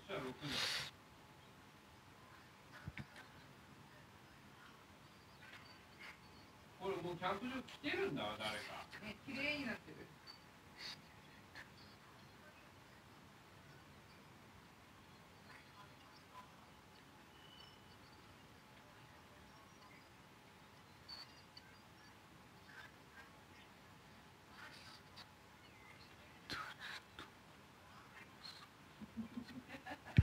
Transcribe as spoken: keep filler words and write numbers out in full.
したらろくにん。これもうキャンプ場来てるんだわ誰か。 ね、綺麗になって